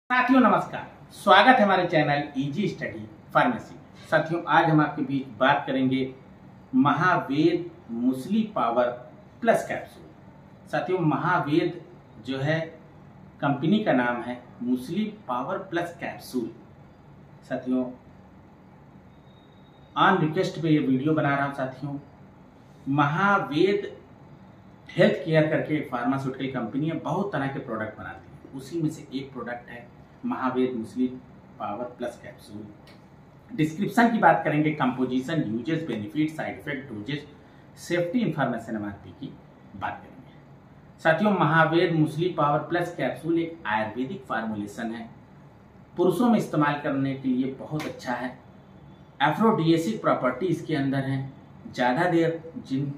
साथियों नमस्कार, स्वागत है हमारे चैनल इजी स्टडी फार्मेसी। साथियों आज हम आपके बीच बात करेंगे Mahaved Musli power plus capsule. साथियों महावेद जो है कंपनी का नाम है, मुसली पावर प्लस कैप्सूल। साथियों ऑन रिक्वेस्ट पे ये वीडियो बना रहा हूँ। साथियों महावेद हेल्थ केयर करके एक फार्मास्यूटिकल कंपनी है, बहुत तरह के प्रोडक्ट बनाती है, उसी में से एक प्रोडक्ट है Mahaved Musli power plus capsule. Description की बात करेंगे, composition, uses, benefit, side effect, dosages, safety information MRP की बात करेंगे। साथियों Mahaved Musli power plus capsule एक आयुर्वेदिक फार्मूलेशन है, पुरुषों में इस्तेमाल करने के लिए बहुत अच्छा है। एफ्रोडिएसिक प्रॉपर्टी इसके अंदर है। ज़्यादा देर जिन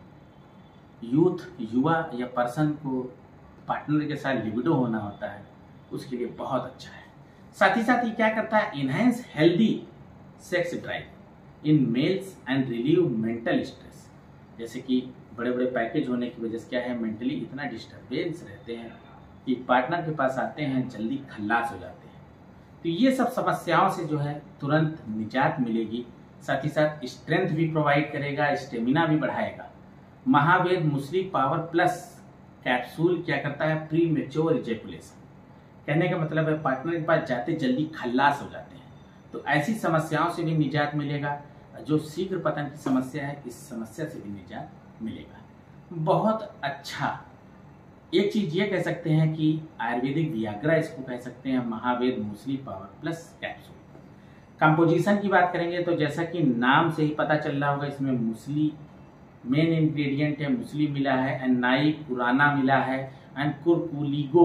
यूथ युवा या पर्सन को पार्टनर के साथ लिबिडो होना होता है उसके लिए बहुत अच्छा है। साथ ही साथ ये क्या करता है, enhance healthy sex drive in males and relieve mental stress. जैसे कि बड़े बड़े पैकेज होने की वजह से क्या है, मेंटली इतना डिस्टर्बेंस रहते हैं कि पार्टनर के पास आते हैं जल्दी खल्लास हो जाते हैं, तो ये सब समस्याओं से जो है तुरंत निजात मिलेगी। साथ ही साथ स्ट्रेंथ भी प्रोवाइड करेगा, स्टेमिना भी बढ़ाएगा। Mahaved Musli power plus capsule क्या करता है, प्री मेच्योर इजैकुलेशन। कहने का मतलब है पार्टनर के पास जाते जल्दी खल्लास हो जाते हैं, तो ऐसी समस्याओं से भी निजात मिलेगा। जो शीघ्र पतन की समस्या है, इस समस्या से भी निजात मिलेगा। बहुत अच्छा एक चीज ये कह सकते हैं कि आयुर्वेदिक वियाग्रा इसको कह सकते हैं, Mahaved Musli power plus capsule. Composition की बात करेंगे तो जैसा कि नाम से ही पता चल रहा होगा, इसमें मुसली मेन इंग्रेडिएंट है, मुसली मिला है, एंड नाई पुराना मिला है, एंड कुरकुलीगो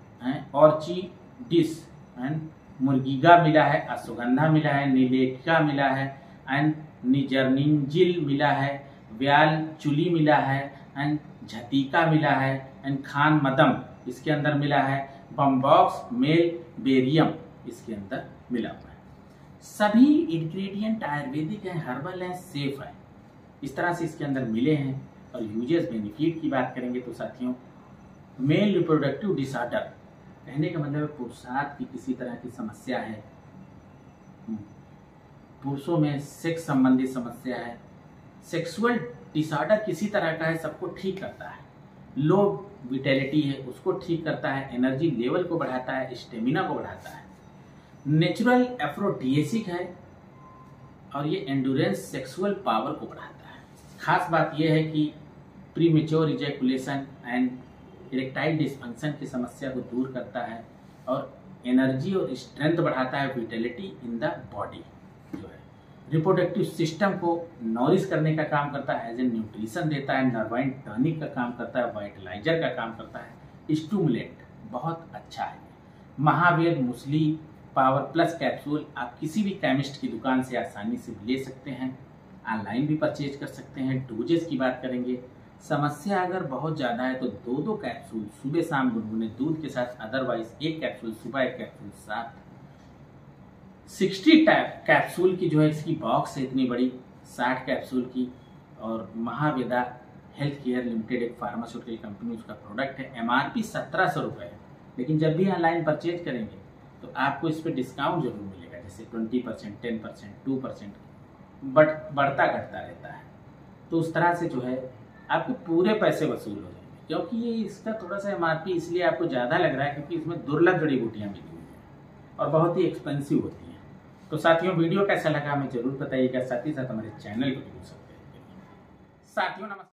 ऑर्चिडिस एंड मुर्गीगा मिला है, अश्वगंधा मिला है, नीलेटिका मिला है, एंड निजर्निंजिल मिला है, व्याल चुली मिला है, एंड झतीका मिला है, एंड खान मदम इसके अंदर मिला है, बम्बॉक्स मेल बेरियम इसके अंदर मिला हुआ है। सभी इंग्रेडिएंट आयुर्वेदिक हैं, हर्बल हैं, सेफ है, इस तरह से इसके अंदर मिले हैं। और यूजेस बेनिफिट की बात करेंगे तो साथियों मेल रिप्रोडक्टिव डिसऑर्डर, कहने का मतलब है पुरुषार्थ की किसी तरह की समस्या है, पुरुषों में सेक्स संबंधी समस्या है, सेक्सुअल डिसऑर्डर किसी तरह का है, सबको ठीक करता है। लो विटेलिटी है उसको ठीक करता है, एनर्जी लेवल को बढ़ाता है, स्टेमिना को बढ़ाता है। नेचुरल एफ्रोडिएसिक है और ये एंडुरेंस सेक्सुअल पावर को बढ़ाता है। खास बात यह है कि premature ejaculation and erectile dysfunction की समस्या को दूर करता है और एनर्जी और स्ट्रेंथ बढ़ाता है, विटेलिटी इन द बॉडी जो है। रिप्रोडक्टिव सिस्टम को नॉरिश करने का काम करता है, एज ए न्यूट्रिशन देता है, नर्वाइन टॉनिक का काम करता है, वाइटलाइजर का काम करता है, स्टूमुलेंट, बहुत अच्छा है। Mahaved Musli power plus capsule आप किसी भी केमिस्ट की दुकान से आसानी से ले सकते हैं, ऑनलाइन भी परचेज कर सकते हैं। डोजेस की बात करेंगे, समस्या अगर बहुत ज़्यादा है तो दो कैप्सूल सुबह शाम गुनगुने दूध के साथ, अदरवाइज एक कैप्सूल सुबह एक कैप्सूल साथ। 60 कैप्सूल की जो है इसकी बॉक्स है इतनी बड़ी, 60 कैप्सूल की। और महावेदा हेल्थ केयर लिमिटेड एक फार्मास्यूटिकल कंपनी, उसका प्रोडक्ट है। एमआरपी 1700 रुपये है, लेकिन जब भी ऑनलाइन परचेज करेंगे तो आपको इस पर डिस्काउंट जरूर मिलेगा, जैसे 20%, 10%, 2%, बट बढ़ता घटता रहता है। तो उस तरह से जो है आपके पूरे पैसे वसूल हो जाएंगे, क्योंकि ये इसका थोड़ा सा एमआरपी इसलिए आपको ज़्यादा लग रहा है क्योंकि इसमें दुर्लभ जड़ी बूटियाँ मिली हुई हैं और बहुत ही एक्सपेंसिव होती हैं। तो साथियों वीडियो कैसा लगा हमें जरूर बताइएगा, साथ ही साथ हमारे चैनल को जरूर सब्सक्राइब करिए। साथियों नमस्कार।